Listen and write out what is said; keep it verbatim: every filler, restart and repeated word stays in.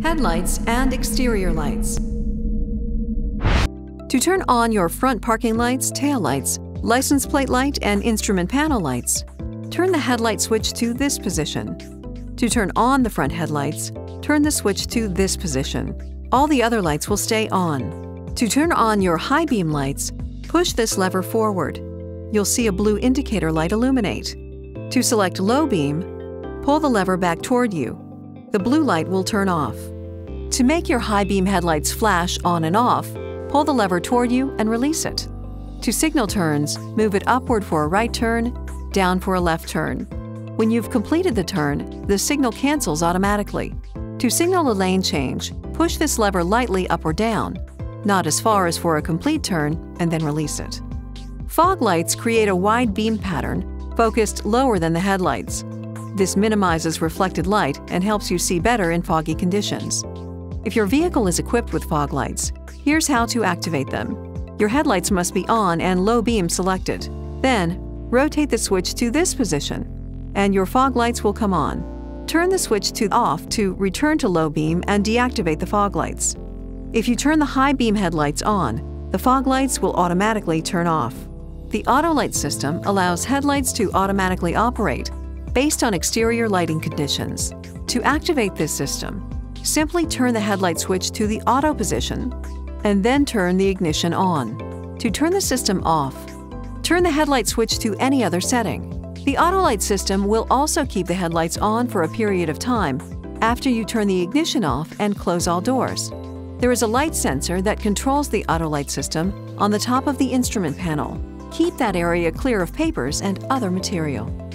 headlights, and exterior lights. To turn on your front parking lights, tail lights, license plate light, and instrument panel lights, turn the headlight switch to this position. To turn on the front headlights, turn the switch to this position. All the other lights will stay on. To turn on your high beam lights, push this lever forward. You'll see a blue indicator light illuminate. To select low beam, pull the lever back toward you. The blue light will turn off. To make your high beam headlights flash on and off, pull the lever toward you and release it. To signal turns, move it upward for a right turn, down for a left turn. When you've completed the turn, the signal cancels automatically. To signal a lane change, push this lever lightly up or down, not as far as for a complete turn, and then release it. Fog lights create a wide beam pattern focused lower than the headlights. This minimizes reflected light and helps you see better in foggy conditions. If your vehicle is equipped with fog lights, here's how to activate them. Your headlights must be on and low beam selected. Then, rotate the switch to this position, and your fog lights will come on. Turn the switch to off to return to low beam and deactivate the fog lights. If you turn the high beam headlights on, the fog lights will automatically turn off. The auto light system allows headlights to automatically operate based on exterior lighting conditions. To activate this system, simply turn the headlight switch to the auto position and then turn the ignition on. To turn the system off, turn the headlight switch to any other setting. The auto light system will also keep the headlights on for a period of time after you turn the ignition off and close all doors. There is a light sensor that controls the auto light system on the top of the instrument panel. Keep that area clear of papers and other material.